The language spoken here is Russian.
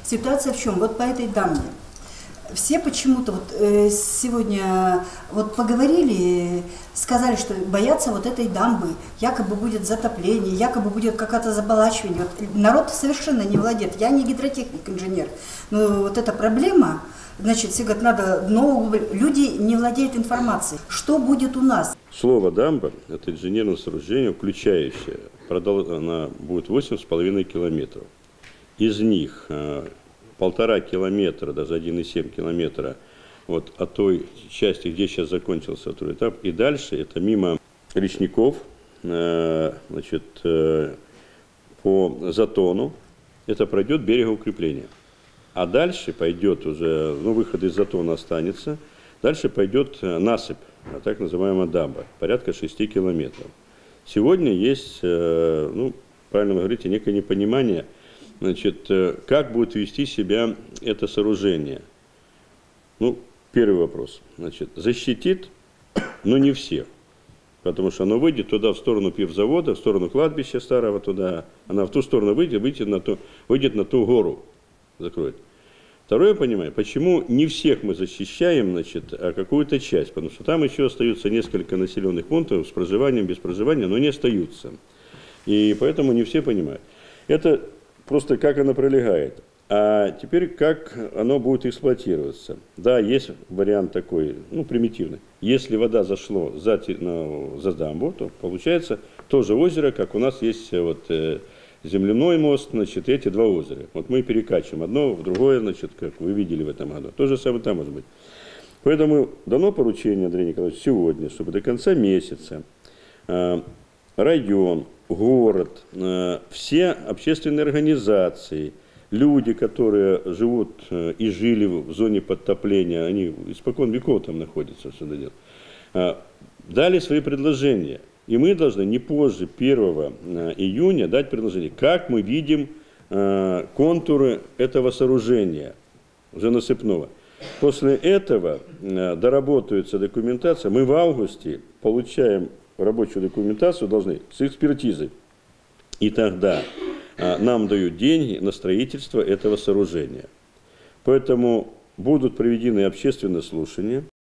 Ситуация в чем? Вот по этой дамбе. Все почему-то вот сегодня вот поговорили, сказали, что боятся вот этой дамбы, якобы будет затопление, якобы будет какое-то заболачивание. Вот народ совершенно не владеет. Я не гидротехник, инженер, но вот эта проблема, значит, все говорят, надо дно, люди не владеют информацией. Что будет у нас? Слово «дамба» – это инженерное сооружение, включающее, она будет 8,5 километров. Из них 1,5 километра, даже 1,7 километра вот от той части, где сейчас закончился второй этап, и дальше это мимо речников, значит, по затону, это пройдет берегоукрепление. А дальше пойдет уже, ну, выход из затона останется, дальше пойдет насыпь, так называемая дамба, порядка 6 километров. Сегодня есть, ну, правильно вы говорите, некое непонимание, значит, как будет вести себя это сооружение. Ну, первый вопрос. Значит, защитит, но не всех. Потому что оно выйдет туда, в сторону пивзавода, в сторону кладбища старого туда. Она в ту сторону выйдет на ту гору, закроет. Второе, понимаю, почему не всех мы защищаем, значит, а какую-то часть. Потому что там еще остаются несколько населенных пунктов с проживанием, без проживания, но не остаются. И поэтому не все понимают. Это просто как оно пролегает. А теперь как оно будет эксплуатироваться. Да, есть вариант такой, ну, примитивный. Если вода зашло за дамбу, то получается то же озеро, как у нас есть вот, земляной мост, значит, эти два озера. Вот мы перекачиваем одно в другое, значит, как вы видели в этом году. То же самое там может быть. Поэтому дано поручение, Андрей Николаевич, сегодня, чтобы до конца месяца район, город, все общественные организации, люди, которые живут и жили в зоне подтопления, они испокон веков там находятся, все это дело, дали свои предложения. И мы должны не позже 1 июня дать предложение, как мы видим контуры этого сооружения, уже насыпного. После этого доработается документация. Мы в августе получаем рабочую документацию, должны с экспертизой. И тогда нам дают деньги на строительство этого сооружения. Поэтому будут проведены общественные слушания.